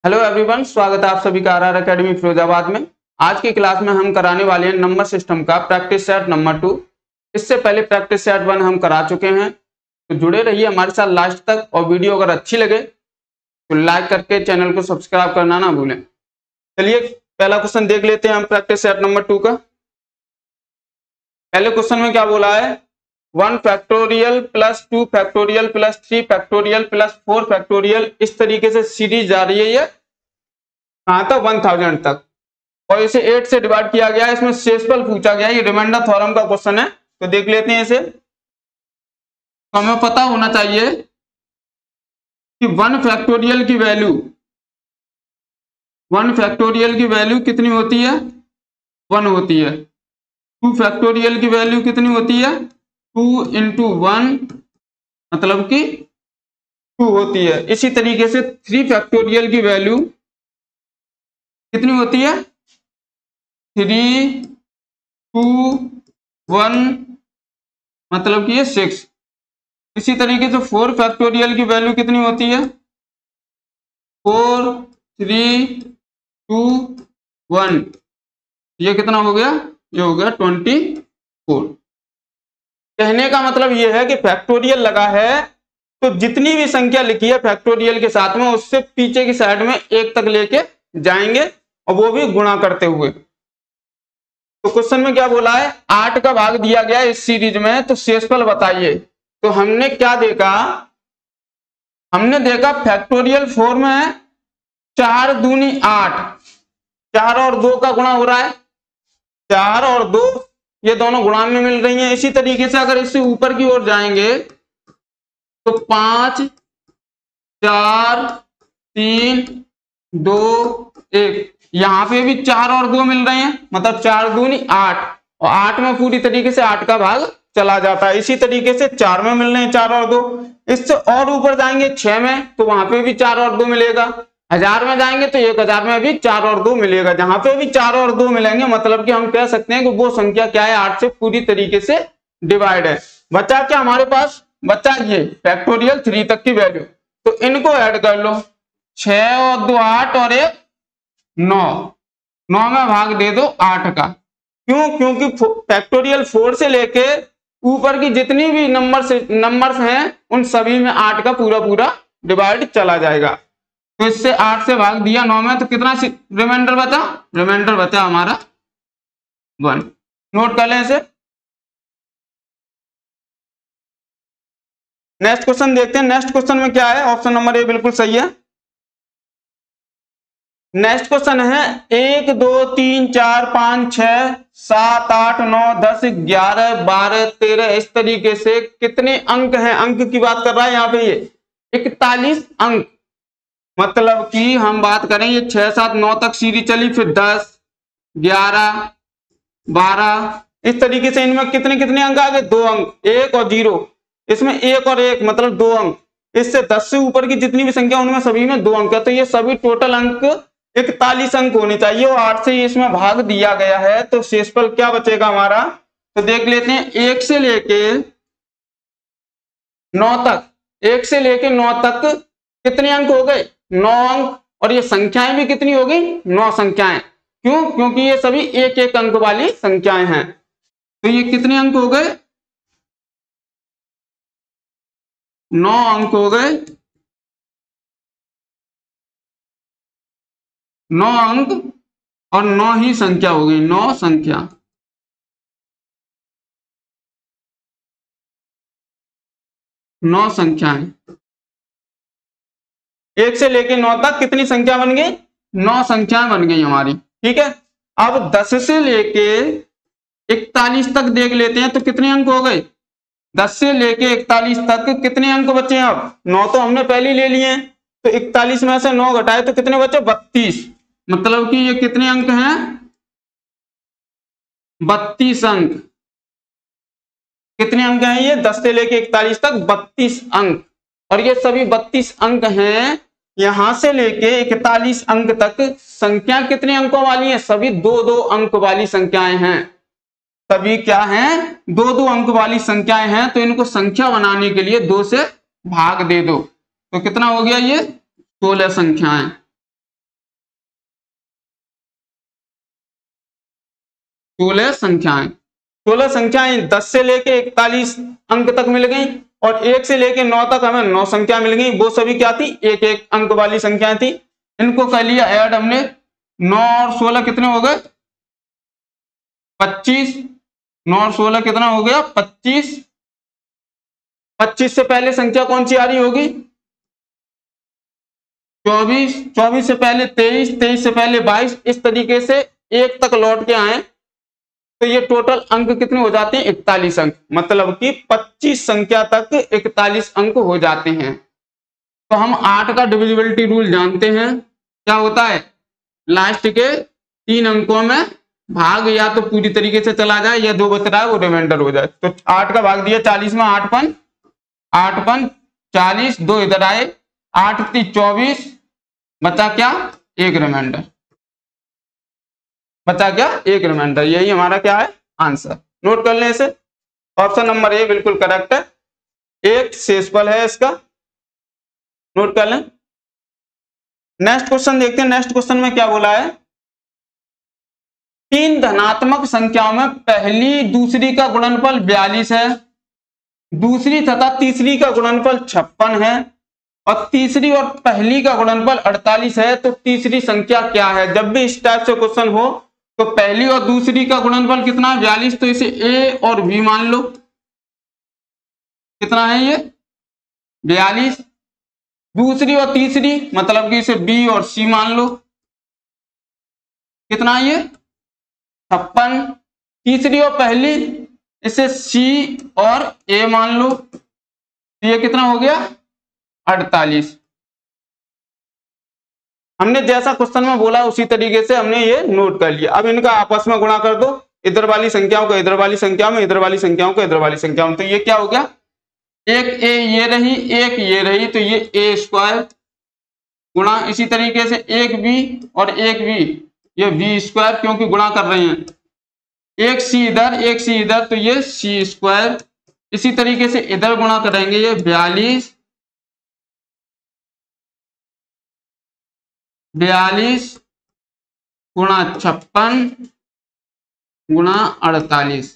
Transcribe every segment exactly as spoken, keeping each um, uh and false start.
Hello everyone, स्वागत है आप सभी का आरआर एकेडमी फिरोजाबाद में। आज की क्लास में हम कराने वाले हैं नंबर सिस्टम का प्रैक्टिस सेट नंबर टू। इससे पहले प्रैक्टिस सेट वन हम करा चुके हैं, तो जुड़े रहिए हमारे साथ लास्ट तक। और वीडियो अगर अच्छी लगे तो लाइक करके चैनल को सब्सक्राइब करना ना भूलें। चलिए पहला क्वेश्चन देख लेते हैं हम प्रैक्टिस सेट नंबर टू का। पहले क्वेश्चन में क्या बोला है, one factorial plus two factorial plus three factorial plus four factorial, इस तरीके से सीरीज जा रही है ये कहां तक, वन थाउजेंड तक। और इसे एट से डिवाइड किया गया है। इसमें शेषफल पूछा गया है, ये रिमाइंडर थ्योरम का क्वेश्चन है, तो देख लेते हैं इसे। तो हमें पता होना चाहिए कि वन फैक्टोरियल की वैल्यू वन फैक्टोरियल की वैल्यू कितनी होती है, वन होती है। टू फैक्टोरियल की वैल्यू कितनी होती है, टू इंटू वन मतलब कि टू होती है। इसी तरीके से थ्री फैक्टोरियल की वैल्यू कितनी होती है, थ्री टू वन मतलब कि ये सिक्स। इसी तरीके से फोर फैक्टोरियल की वैल्यू कितनी होती है, फोर थ्री टू वन, ये कितना हो गया, ये हो गया ट्वेंटी फोर। कहने का मतलब ये है कि फैक्टोरियल लगा है तो जितनी भी संख्या लिखी है फैक्टोरियल के साथ में, उससे पीछे की साइड में एक तक लेके जाएंगे, और वो भी गुणा करते हुए। तो क्वेश्चन में क्या बोला है, आठ का भाग दिया गया इस सीरीज में, तो शेषफल बताइए। तो हमने क्या देखा, हमने देखा फैक्टोरियल फोर में है चार दूनी आठ, चार और दो का गुणा हो रहा है, चार और दो ये दोनों गुणा में मिल रही हैं। इसी तरीके से अगर इससे ऊपर की ओर जाएंगे तो पांच चार तीन दो एक, यहां पे भी चार और दो मिल रहे हैं, मतलब चार दूनी आठ, और आठ में पूरी तरीके से आठ का भाग चला जाता है। इसी तरीके से चार में मिल रहे हैं चार और दो। इससे और ऊपर जाएंगे छह में, तो वहां पे भी चार और दो मिलेगा। हजार में जाएंगे तो एक हजार में भी चार और दो मिलेगा, जहां पे भी चार और दो मिलेंगे मतलब कि हम कह सकते हैं कि वो संख्या क्या है, आठ से पूरी तरीके से डिवाइड है। बचा क्या हमारे पास, बचा ये फैक्टोरियल थ्री तक की वैल्यू। तो इनको ऐड कर लो, छह और दो आठ और एक नौ, नौ में भाग दे दो आठ का। क्यों, क्योंकि फैक्टोरियल फोर से लेके ऊपर की जितनी भी नंबर से नंबर्स हैं उन सभी में आठ का पूरा पूरा डिवाइड चला जाएगा। तो इससे आठ से भाग दिया नौ में, तो कितना रिमाइंडर बचा, रिमाइंडर बचा हमारा वन। नोट कर लें इसे। नेक्स्ट क्वेश्चन देखते हैं। नेक्स्ट क्वेश्चन में क्या है, ऑप्शन नंबर ए बिल्कुल सही है। नेक्स्ट क्वेश्चन है एक दो तीन चार पांच छह सात आठ नौ दस ग्यारह बारह तेरह, इस तरीके से कितने अंक हैं, अंक की बात कर रहा है यहाँ पे, ये इकतालीस अंक। मतलब कि हम बात करें ये छह सात नौ तक सीरीज चली, फिर दस ग्यारह बारह, इस तरीके से इनमें कितने कितने अंक आ गए, दो अंक, एक और जीरो, इसमें एक और एक मतलब दो अंक। इससे दस से ऊपर की जितनी भी संख्या उनमें सभी में दो अंक है, तो ये सभी टोटल अंक इकतालीस अंक होने चाहिए। और आठ से इसमें भाग दिया गया है, तो शेषफल क्या बचेगा हमारा। तो देख लेते हैं, एक से लेके नौ तक, एक से लेके नौ तक कितने अंक हो गए, नौ अंक। और ये संख्याएं भी कितनी हो गई, नौ संख्याएं। क्यों, क्योंकि ये सभी एक एक अंक वाली संख्याएं हैं। तो ये कितने अंक हो गए, नौ अंक हो गए, नौ अंक और नौ ही संख्या हो गई, नौ संख्या। नौ संख्याएं, एक से लेके नौ तक कितनी संख्या बन गई, नौ संख्याएं बन गई हमारी। ठीक है, अब दस से लेके इकतालीस तक देख लेते हैं, तो कितने अंक हो गए, दस से लेके इकतालीस तक कितने अंक बचे हैं। अब नौ तो हमने पहले ले लिए हैं, तो इकतालीस में से नौ घटाए तो कितने बचे, बत्तीस। मतलब कि ये कितने अंक हैं, बत्तीस अंक। कितने अंक हैं ये, दस से लेके इकतालीस तक बत्तीस अंक। और ये सभी बत्तीस अंक हैं, यहां से लेके इकतालीस अंक तक संख्या कितने अंकों वाली है, सभी दो दो अंक वाली संख्याएं हैं। सभी क्या हैं, दो दो अंक वाली संख्याएं हैं। तो इनको संख्या बनाने के लिए दो से भाग दे दो, तो कितना हो गया, ये सोलह संख्याएं। सोलह संख्याएं। सोलह संख्याएं दस से लेके इकतालीस अंक तक मिल गई और एक से लेके नौ तक हमें नौ संख्या मिल गई। वो सभी क्या थी? एक एक अंक वाली संख्याएं थी। इनको कर लिया ऐड हमने, नौ और सोलह कितने हो गए? पच्चीस। नौ और सोलह कितना हो गया? पच्चीस। पच्चीस से पहले संख्या कौन सी आ रही होगी? चौबीस। चौबीस से पहले तेईस। तेईस से पहले बाईस। इस तरीके से एक तक लौट के आए तो ये टोटल अंक कितने हो जाते हैं? इकतालीस अंक। मतलब कि पच्चीस संख्या तक इकतालीस अंक हो जाते हैं। तो हम आठ का डिविजिबिलिटी रूल जानते हैं। क्या होता है? लास्ट के तीन अंकों में भाग या तो पूरी तरीके से चला जाए या दो बच रहा है वो रिमाइंडर हो जाए। तो आठ का भाग दिया चालीस में, आठ पन आठ पन चालीस, दो इधर आए, आठ तीस चौबीस, बचा क्या? एक रिमाइंडर। बचा क्या? एक रिमाइंडर। यही हमारा क्या है? आंसर। नोट कर लें इसे। ऑप्शन नंबर ए बिल्कुल करेक्ट है। एक शेषफल है इसका। नोट कर लें। नेक्स्ट क्वेश्चन देखते हैं। नेक्स्ट क्वेश्चन में क्या बोला है? तीन धनात्मक संख्याओं में पहली दूसरी का गुणनफल बयालीस है, दूसरी तथा तीसरी का गुणनफल छप्पन है और तीसरी और पहली का गुणनफल अड़तालीस है। तो तीसरी संख्या क्या है? जब भी इस टाइप से क्वेश्चन हो तो पहली और दूसरी का गुणनफल कितना है? बयालीस। तो इसे ए और बी मान लो। कितना है ये? बयालीस। दूसरी और तीसरी मतलब कि इसे बी और सी मान लो। कितना है ये? छप्पन। तीसरी और पहली इसे सी और ए मान लो। तो ये कितना हो गया? अड़तालीस। हमने जैसा क्वेश्चन में बोला उसी तरीके से हमने ये नोट कर लिया। अब इनका आपस में गुणा कर दो, इधर वाली संख्याओं को इधर वाली संख्याओं में, इधर वाली संख्याओं को इधर वाली संख्याओं में। तो ये क्या हो गया? एक ए ये रही, एक ये रही, तो ये ए स्क्वायर गुणा इसी तरीके से एक बी और एक बी, ये बी स्क्वायर क्योंकि गुणा कर रहे हैं। एक सी इधर, एक सी इधर, तो ये सी स्क्वायर। इसी तरीके से इधर गुणा करेंगे, ये बयालीस बयालीस गुणा छप्पन गुणा अड़तालीस।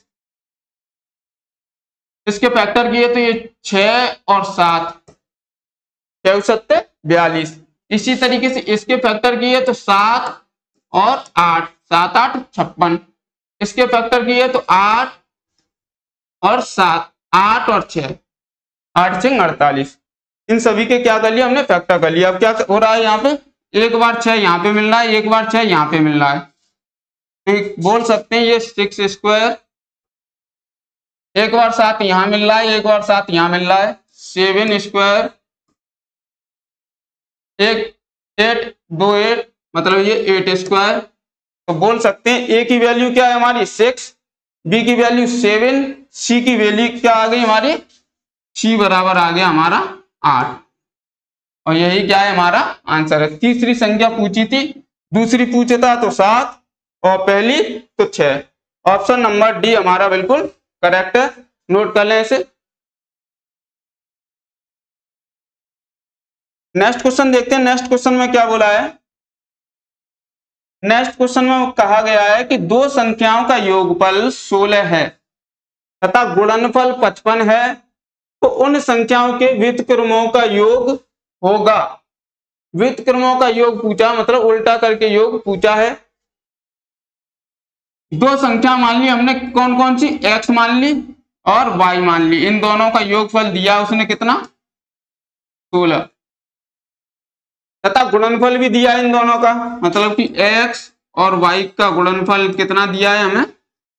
इसके फैक्टर किए तो ये छह और सात, छह सत्ते बयालीस। इसी तरीके से इसके फैक्टर किए तो सात और आठ, सात आठ छप्पन। इसके फैक्टर किए तो आठ और सात, आठ और छह, आठ छह अड़तालीस। इन सभी के क्या कर लिया हमने? फैक्टर कर लिया। अब क्या हो रहा है यहाँ पे? एक बार छह यहाँ पे मिल रहा है, एक बार छह यहाँ पे मिल रहा है। तो बोल सकते हैं ये सिक्स स्क्वायर, एक बार सात यहां मिल रहा है, एक बार सात यहां मिल रहा है, सेवन स्क्वायर, एक एट, दो एट, मतलब ये एट स्क्वायर। तो बोल सकते हैं ए की वैल्यू क्या है हमारी? सिक्स, बी की वैल्यू सेवन, सी की वैल्यू क्या आ गई हमारी? सी बराबर आ गया हमारा आठ। और यही क्या है? हमारा आंसर है। तीसरी संख्या पूछी थी, दूसरी पूछा था तो सात और पहली तो छह। ऑप्शन नंबर डी हमारा बिल्कुल करेक्ट है। नोट कर लें इसे। नेक्स्ट क्वेश्चन देखते हैं। नेक्स्ट क्वेश्चन में क्या बोला है? नेक्स्ट क्वेश्चन में कहा गया है कि दो संख्याओं का योगफल सोलह है तथा गुणनफल पचपन है, तो उन संख्याओं के व्युत्क्रमों का योग होगा। व्युत्क्रमों का योग पूछा, मतलब उल्टा करके योग पूछा है। दो संख्या मान ली हमने, कौन कौन सी? x मान ली और y मान ली। इन दोनों का योगफल दिया उसने कितना? सोलह। तथा गुणनफल भी दिया इन दोनों का, मतलब कि x और y का गुणनफल कितना दिया है हमें?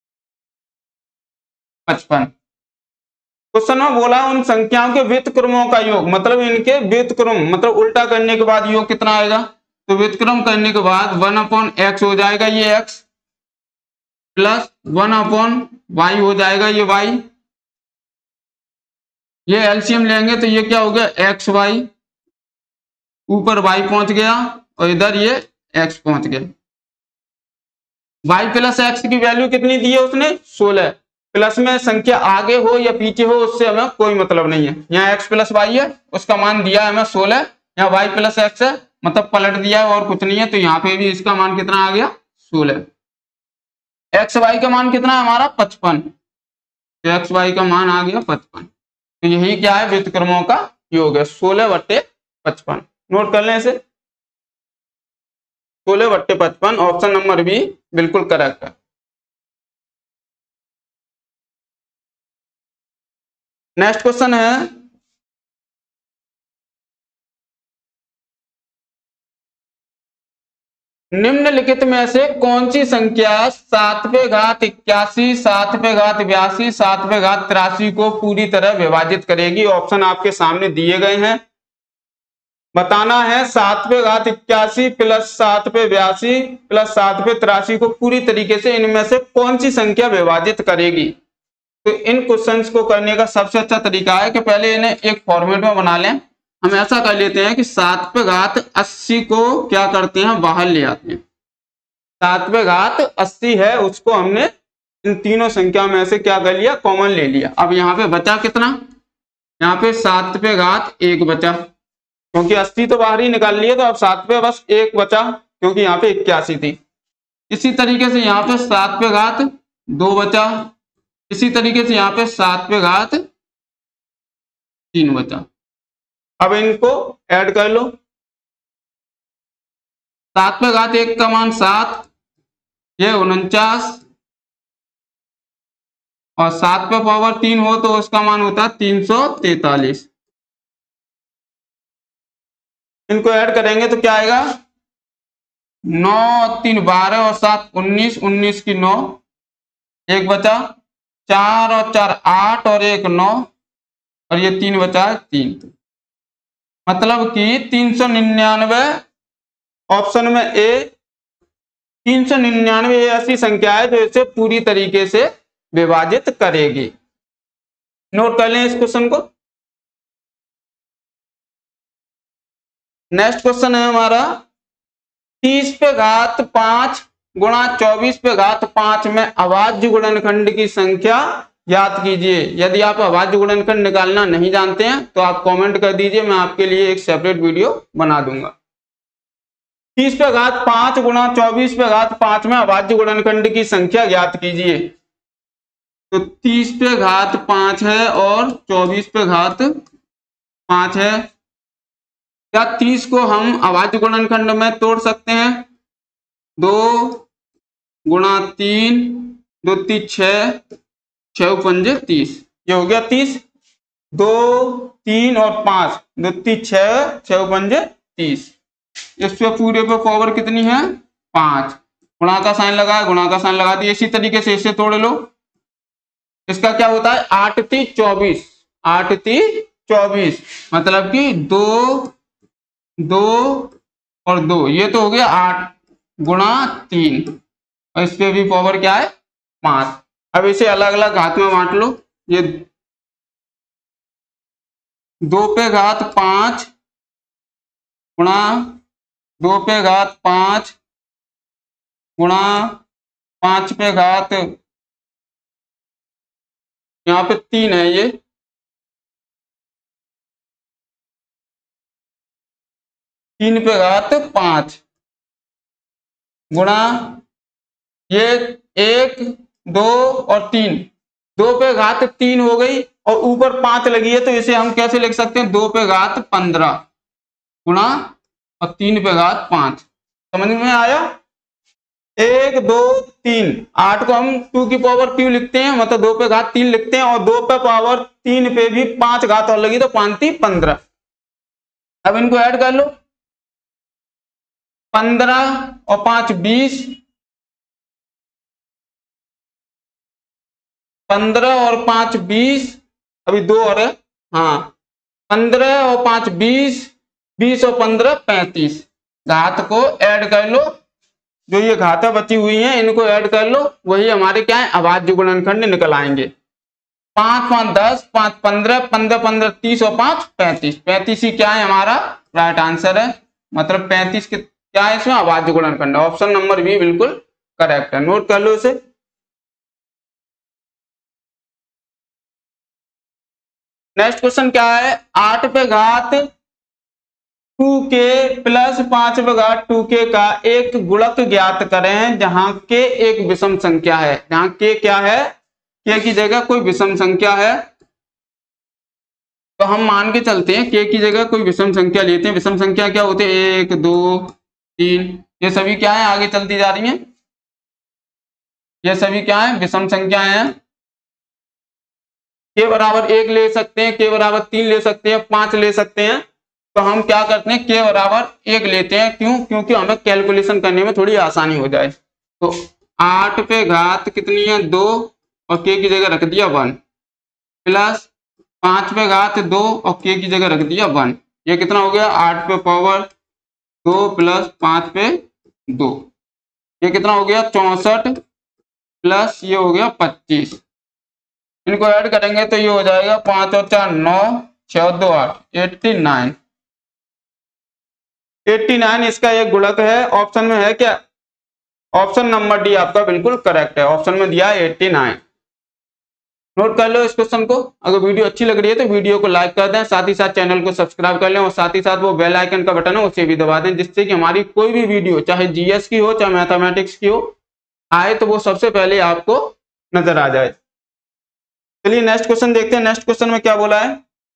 पचपन। क्वेश्चन में बोला उन संख्याओं के व्युत्क्रमों का योग, मतलब इनके व्युत्क्रम, मतलब उल्टा करने के बाद योग कितना आएगा? तो व्युत्क्रम करने के बाद वन अपॉन एक्स हो जाएगा ये x, plus one upon Y हो जाएगा ये y। ये एलसीएम लेंगे तो ये क्या हो गया? एक्स वाई, ऊपर y पहुंच गया और इधर ये x पहुंच गया। y प्लस एक्स की वैल्यू कितनी दी है उसने? सोलह। प्लस में संख्या आगे हो या पीछे हो उससे हमें कोई मतलब नहीं है। यहाँ x प्लस वाई है, उसका मान दिया है हमें सोलह। यहाँ y प्लस एक्स है, मतलब पलट दिया है और कुछ नहीं है। तो यहाँ पे भी इसका मान कितना आ गया? सोलह। एक्स वाई का मान कितना है हमारा पचपन, तो एक्स वाई का मान आ गया पचपन। तो यही क्या है, व्युत्क्रमों का योग है, सोलह बट्टे पचपन। नोट कर लें इसे, सोलह बट्टे पचपन, ऑप्शन नंबर बी बिल्कुल करेक्ट है। नेक्स्ट क्वेश्चन है, निम्नलिखित में से कौन सी संख्या सातवें घात इक्यासी, सातवें घात बयासी, सातवें घात तिरासी को पूरी तरह विभाजित करेगी। ऑप्शन आपके सामने दिए गए हैं, बताना है सातवें घात इक्यासी प्लस सातवें बयासी प्लस सातवें तिरासी को पूरी तरीके से इनमें से कौन सी संख्या विभाजित करेगी। तो इन क्वेश्चंस को करने का सबसे अच्छा तरीका है कि पहले इन्हें एक फॉर्मेट में बना लें। हम ऐसा कर लेते हैं कि सातवें घात अस्सी को क्या करते हैं, बाहर ले आते हैं। सातवें घात अस्सी है, उसको हमने इन तीनों संख्या में से क्या कर लिया, कॉमन ले लिया। अब यहाँ पे बचा कितना, यहाँ पे सातवें घात एक बचा, क्योंकि अस्सी तो बाहर ही निकाल लिए, तो अब सातवें बस एक बचा, क्योंकि यहाँ पे इक्यासी थी। इसी तरीके से यहाँ पे सातवें घात दो बचा, इसी तरीके से यहाँ पे सातवें घात तीन बचा। अब इनको ऐड कर लो, सातवें घात एक का मान सात, ये उनचास, और सात पे पावर तीन हो तो उसका मान होता है तीन सौ तैतालीस। इनको ऐड करेंगे तो क्या आएगा, नौ तीन बारह और सात उन्नीस, उन्नीस की नौ, एक बचा, चार और चार आठ और एक नौ, और ये तीन बचा है तीन। मतलब कि तीन सौ निन्यानवे, ऑप्शन में ए तीन सौ निन्यानवे ऐसी संख्या है जो इसे पूरी तरीके से विभाजित करेगी। नोट कर लें इस क्वेश्चन को। नेक्स्ट क्वेश्चन है हमारा, तीस पे घात पांच गुणा चौबीस पे घात पांच में अभाज्य गुणनखंड की संख्या ज्ञात कीजिए। यदि आप अभाज्य गुणनखंड निकालना नहीं जानते हैं तो आप कमेंट कर दीजिए, मैं आपके लिए एक सेपरेट वीडियो बना दूंगा। तीस पे घात पांच गुणा चौबीस पे घात पांच में अभाज्य गुणनखंड की संख्या ज्ञात कीजिए। तो तीस पे घात पांच है और चौबीस पे घात पांच है, क्या तीस को हम अभाज्य गुणनखंड में तोड़ सकते हैं? दो गुणा तीन, दो तीन छह, छह पंजे तीस, ये हो गया तीस। दो तीन और पांच, दो तीन छह, छह पंजे तीस। इससे पूरे पे पावर कितनी है, पांच। गुणा का साइन लगा, गुणा का साइन लगा दिया। इसी तरीके से इसे तोड़ लो, इसका क्या होता है, आठ ती चौबीस, आठ ती चौबीस, मतलब कि दो दो और दो, ये तो हो गया आठ गुणा तीन, और इस पे भी पावर क्या है, पांच। अब इसे अलग अलग घात में बांट लो। ये दो पे घात पांच गुणा दो पे घात पांच गुणा पांच पे घात, यहाँ पे तीन है, ये तीन पे घात पांच गुणा ये एक दो और तीन, दो पे घात तीन हो गई और ऊपर पांच लगी है, तो इसे हम कैसे लिख सकते हैं, दो पे घात पंद्रह गुणा और तीन पे घात पांच। समझ में आया? एक दो तीन, आठ को हम टू की पावर क्यू लिखते हैं, मतलब दो पे घात तीन लिखते हैं, और दो पे पावर तीन पे भी पांच घात और लगी तो पांच तीन पंद्रह। अब इनको ऐड कर लो, पंद्रह और पांच बीस, पंद्रह और पांच बीस, अभी दो और है, हाँ पंद्रह और पांच बीस, बीस और पंद्रह पैंतीस। घात को ऐड कर लो, जो ये घातें बची हुई हैं इनको ऐड कर लो, वही हमारे क्या है, अभाज्य गुणनखंड निकल आएंगे। पांच पांच दस, पांच पंद्रह, पंद्रह पंद्रह तीस और पांच पैंतीस। पैंतीस ही क्या है हमारा राइट आंसर है, मतलब पैंतीस के क्या है इसमें, अभाज्य गुणनखंड। ऑप्शन नंबर बी बिल्कुल करेक्ट है, नोट कर लो इसे। नेक्स्ट क्वेश्चन क्या है, आठ पे घात टू के प्लस पांच बघात टू के का एक गुणक ज्ञात करें जहां के एक विषम संख्या है। जहां के क्या है, के की जगह कोई विषम संख्या है। तो हम मान के चलते हैं के की जगह कोई विषम संख्या लेते हैं। विषम संख्या क्या होते हैं, एक दो तीन, ये सभी क्या है, आगे चलती जा रही हैं, ये सभी क्या है, विषम संख्या है। के बराबर एक ले सकते हैं, के बराबर तीन ले सकते हैं, पांच ले सकते हैं। तो हम क्या करते हैं, के बराबर एक लेते हैं। क्यों, क्योंकि हमें कैलकुलेशन करने में थोड़ी आसानी हो जाए। तो आठ पे घात कितनी है, दो, और के की जगह रख दिया वन, प्लस पांच पे घात दो और के की जगह रख दिया वन। ये कितना हो गया, आठ पे पावर दो प्लस पांच पे दो, ये कितना हो गया, चौसठ, प्लस ये हो गया पच्चीस। इनको ऐड करेंगे तो ये हो जाएगा पांच और चार नौ, छह दो आठ, एट्टी नाइन। एट्टी नाइन इसका एक गुणक है। ऑप्शन में है क्या, ऑप्शन नंबर डी आपका बिल्कुल करेक्ट है। ऑप्शन में दिया है एट्टी नाइन। नोट कर लो इस क्वेश्चन को। अगर वीडियो अच्छी लग रही है तो वीडियो को लाइक कर दें, साथ ही साथ चैनल को सब्सक्राइब कर लें, और साथ ही साथ वो बेल आइकन का बटन है उसे भी दबा दें, जिससे कि हमारी कोई भी वीडियो, चाहे जीएस की हो चाहे मैथमेटिक्स की हो, आए तो वो सबसे पहले आपको नजर आ जाए। चलिए नेक्स्ट क्वेश्चन देखते हैं। नेक्स्ट क्वेश्चन में क्या बोला है।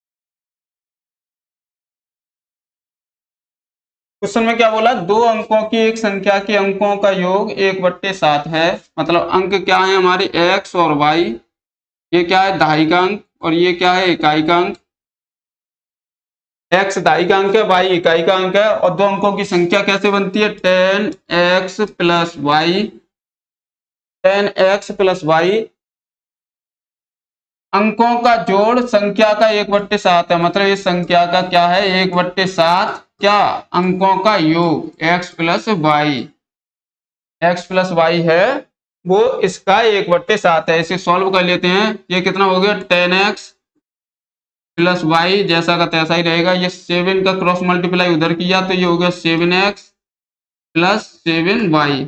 क्वेश्चन में क्या बोला, दो अंकों की एक संख्या के अंकों का योग एक बट्टे सात है। मतलब अंक क्या है हमारे, एक्स और वाई। ये क्या है, दहाई का अंक, और ये क्या है, इकाई का अंक। एक्स दहाई का अंक है, वाई इकाई का अंक है। और दो अंकों की संख्या कैसे बनती है, ten X plus Y, ten X plus Y. अंकों का जोड़ संख्या का एक बट्टे सात है। मतलब इस संख्या का क्या है, एक बट्टे सात, क्या, अंकों का योग x plus Y, X plus Y है वो इसका एक बट्टे सात है। इसे सॉल्व कर लेते हैं। ये कितना हो गया, टेन एक्स प्लस वाई, जैसा का तैसा ही रहेगा। ये सेवन का क्रॉस मल्टीप्लाई उधर किया तो ये हो गया seven X plus seven Y.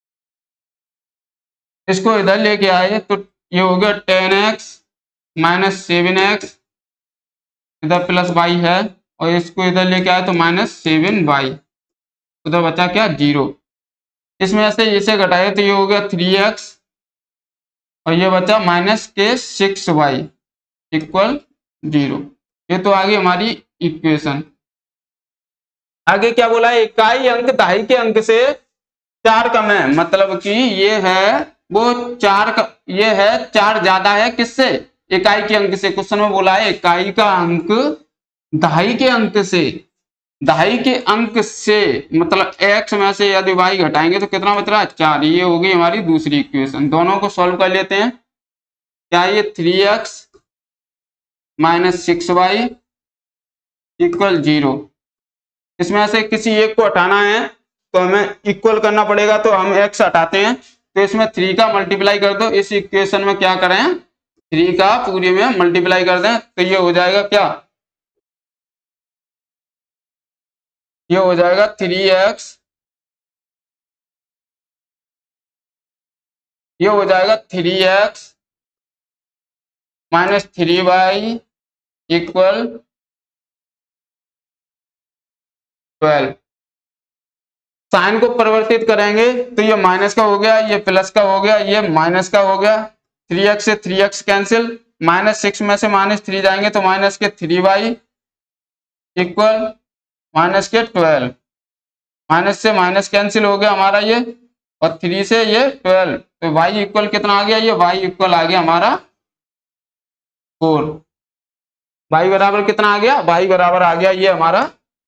इसको इधर लेके आए तो ये हो गया ten X minus seven X, इधर प्लस वाई है, और इसको इधर लेके आए तो माइनस सेवन वाई, उधर बचा क्या, जीरो। इसमें से इसे घटाए तो ये हो गया थ्री एक्स, और ये बचा माइनस के सिक्स वाई इक्वल जीरो। ये तो आगे हमारी इक्वेशन। आगे क्या बोला है, इकाई अंक दहाई के अंक से चार कम है। मतलब कि ये है वो चार का, ये है चार ज्यादा है किससे, इकाई के अंक से। क्वेश्चन में बोला है इकाई का अंक दहाई के अंक से, दहाई के अंक से मतलब x में से यदि y घटाएंगे तो कितना बच रहा है, चार। ये हो गई हमारी दूसरी इक्वेशन। दोनों को सॉल्व कर लेते हैं। क्या ये three X minus six Y equal zero. इसमें से किसी एक को हटाना है तो हमें इक्वल करना पड़ेगा, तो हम x हटाते हैं तो इसमें थ्री का मल्टीप्लाई कर दो। इस इक्वेशन में क्या करें, थ्री का पूरी में मल्टीप्लाई कर दें तो ये हो जाएगा क्या, ये हो जाएगा थ्री एक्स, ये हो जाएगा three X minus three Y equal twelve. Sign को परिवर्तित करेंगे तो ये माइनस का हो गया, ये प्लस का हो गया, ये माइनस का हो गया। थ्री एक्स से three X cancel, minus six में से माइनस थ्री जाएंगे तो माइनस के थ्री वाई इक्वल माइनस के ट्वेल्व। माइनस से माइनस कैंसिल हो गया हमारा ये, और थ्री से ये ट्वेल्व, तो y इक्वल कितना आ गया, ये y इक्वल आ गया हमारा फोर। y बराबर कितना आ गया, y बराबर आ गया ये हमारा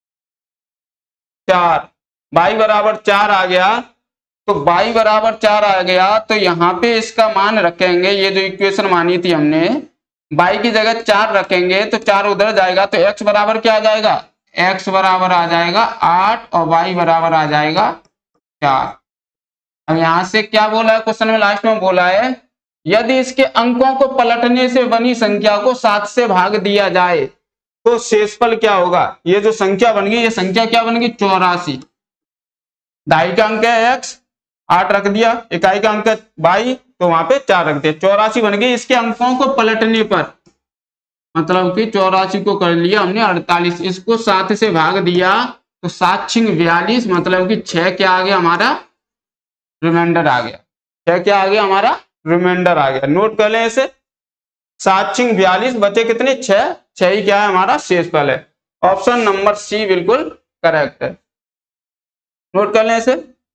चार। y बराबर चार आ गया, तो y बराबर चार आ गया तो यहाँ पे इसका मान रखेंगे। ये जो इक्वेशन मानी थी हमने, y की जगह चार रखेंगे तो चार उधर जाएगा तो x बराबर क्या आ जाएगा, x बराबर आ जाएगा आठ, और y बराबर आ जाएगा चार। अब यहां से क्या बोला है क्वेश्चन में, लास्ट में बोला है यदि इसके अंकों को पलटने से बनी संख्या को सात से भाग दिया जाए तो शेषफल क्या होगा। ये जो संख्या बन गई, ये संख्या क्या बन गई, चौरासी। ढाई का अंक है x, आठ रख दिया, इकाई का अंक है y तो वहां पे चार रख दिया, चौरासी बन गई। इसके अंकों को पलटने पर मतलब कि चौरासी को कर लिया हमने अड़तालीस, इसको सात से भाग दिया तो सात छिंग बयालीस, मतलब कि छह क्या आ गया हमारा, रिमाइंडर आ गया। छह क्या आ गया हमारा, रिमाइंडर आ गया। नोट कर लें इसे, सात छिंग बयालीस, बचे कितने, छह, छह ही क्या है हमारा शेषफल है। ऑप्शन नंबर सी बिल्कुल करेक्ट है। नोट कर लें इसे।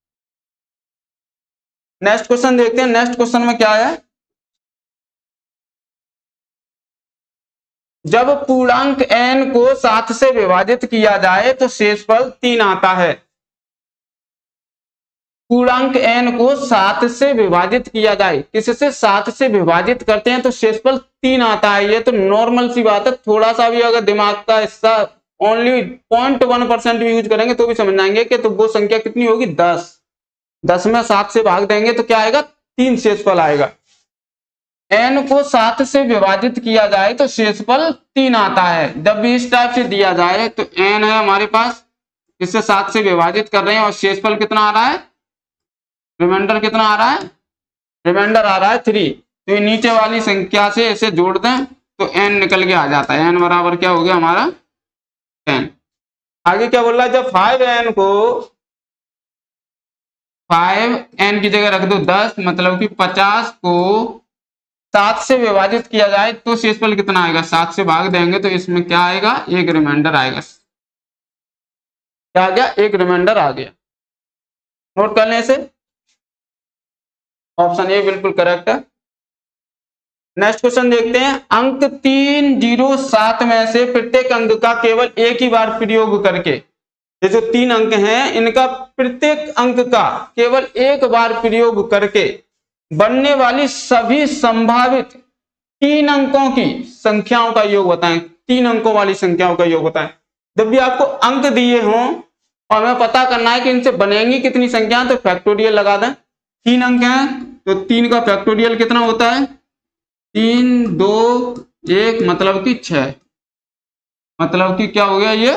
नेक्स्ट क्वेश्चन देखते हैं। नेक्स्ट क्वेश्चन में क्या है, जब पूर्णांक n को सात से विभाजित किया जाए तो शेषफल तीन आता है। पूर्णांक n को सात से विभाजित किया जाए, किससे, सात से विभाजित करते हैं तो शेषफल तीन आता है। ये तो नॉर्मल सी बात है, थोड़ा सा भी अगर दिमाग का हिस्सा ओनली पॉइंट वन परसेंट भी यूज करेंगे तो भी समझ जाएंगे कि तो वो संख्या कितनी होगी, दस। दस में सात से भाग देंगे तो क्या आएगा, तीन शेषफल आएगा। n को सात से विभाजित किया जाए तो शेषफल तीन आता है। जब भी इस टाइप से दिया जाए तो n है हमारे पास, इससे सात से विभाजित कर रहे हैं और शेषफल कितना आ रहा है, रिमाइंडर कितना आ रहा है, रिमाइंडर आ रहा है थ्री। तो ये नीचे वाली संख्या से इसे जोड़ दें तो n निकल के आ जाता है। n बराबर क्या हो गया हमारा, टेन। आगे क्या बोल रहा है, जब फाइव एन को फाइव एन की जगह रख दो दस, मतलब कि पचास को सात से विभाजित किया जाए तो शेषफल कितना आएगा, सात से भाग देंगे तो इसमें क्या आएगा, एक रिमाइंडर आएगा। क्या आ गया, एक रिमाइंडर आ गया। नोट कर लें इसे, ऑप्शन ए बिल्कुल करेक्ट है। नेक्स्ट क्वेश्चन देखते हैं। अंक तीन जीरो सात में से प्रत्येक अंक का केवल एक ही बार प्रयोग करके, ये जो तीन अंक हैं इनका प्रत्येक अंक का केवल एक बार प्रयोग करके बनने वाली सभी संभावित तीन अंकों की संख्याओं का योग बताएं। तीन अंकों वाली संख्याओं का योग बताएं। जब भी आपको अंक दिए हों और हमें पता करना है कि इनसे बनेंगी कितनी संख्या, तो फैक्टोरियल लगा दें। तीन अंक हैं तो तीन का फैक्टोरियल कितना होता है, तीन दो एक, मतलब कि छह, मतलब कि क्या हो गया ये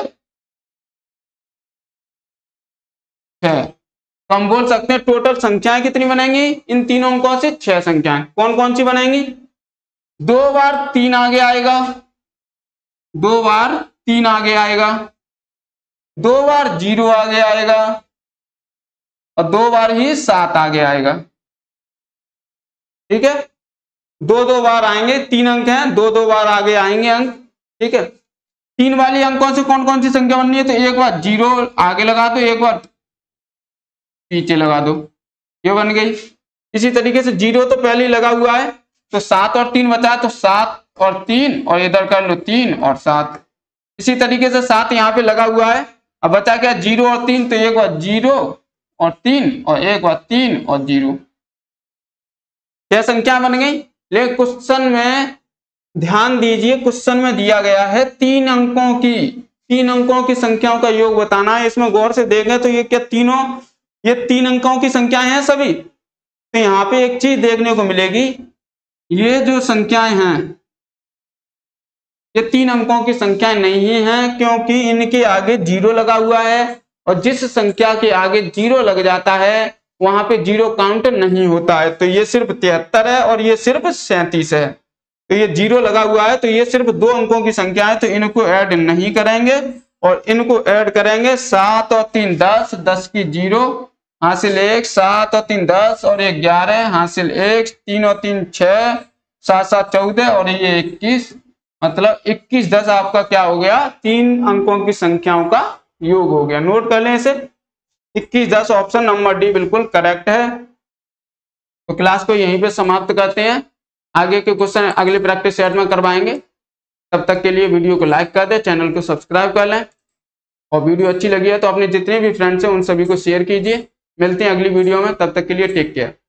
छह। तो हम बोल सकते हैं टोटल संख्याएं कितनी बनेंगी इन तीनों अंकों से, छह संख्याएं। कौन कौन सी बनेंगी, दो बार तीन आगे आएगा, दो बार तीन आगे आएगा, दो बार जीरो आगे आएगा और दो बार ही सात आगे आएगा। ठीक है, दो दो बार आएंगे, तीन अंक हैं, दो दो बार आगे आएंगे अंक। ठीक है, तीन वाली अंकों से कौन कौन सी संख्या बननी है, तो एक बार जीरो आगे लगा दो, एक बार पीछे लगा दो, ये बन गई। इसी तरीके से जीरो तो पहले ही लगा हुआ है तो सात और तीन बचा है, तो सात और तीन और इधर कर लो तीन और सात। इसी तरीके से सात यहाँ पे लगा हुआ है, अब बचा क्या, जीरो और तीन, तो एक बार जीरो और तीन और एक बार तीन और जीरो, क्या संख्या बन गई। लेकिन क्वेश्चन में ध्यान दीजिए, क्वेश्चन में दिया गया है तीन अंकों की तीन अंकों की संख्याओं का योग बताना है। इसमें गौर से देखें तो ये क्या तीनों, ये तीन अंकों की संख्याएं हैं सभी। तो यहाँ पे एक चीज देखने को मिलेगी, ये जो संख्याएं हैं ये तीन अंकों की संख्याएं नहीं हैं, क्योंकि इनके आगे जीरो लगा हुआ है और जिस संख्या के आगे जीरो लग जाता है वहां पे जीरो काउंट नहीं होता है। तो ये सिर्फ तिहत्तर है और ये सिर्फ सैंतीस है। तो ये जीरो लगा हुआ है तो ये सिर्फ दो अंकों की संख्या है, तो इनको ऐड नहीं करेंगे और इनको ऐड करेंगे। सात और तीन दस, दस की जीरो, हासिल एक, सात और तीन दस और एक ग्यारह, हासिल एक, तीन और तीन छह, सात सात चौदह और ये इक्कीस, मतलब इक्कीस दस आपका क्या हो गया, तीन अंकों की संख्याओं का योग हो गया। नोट कर लें इसे, इक्कीस दस, ऑप्शन नंबर डी बिल्कुल करेक्ट है। तो क्लास को यहीं पे समाप्त करते हैं, आगे के क्वेश्चन अगले प्रैक्टिस सेट में करवाएंगे। तब तक के लिए वीडियो को लाइक कर दें, चैनल को सब्सक्राइब कर लें और वीडियो अच्छी लगी है तो अपने जितने भी फ्रेंड्स हैं उन सभी को शेयर कीजिए। मिलते हैं अगली वीडियो में, तब तक के लिए टेक केयर।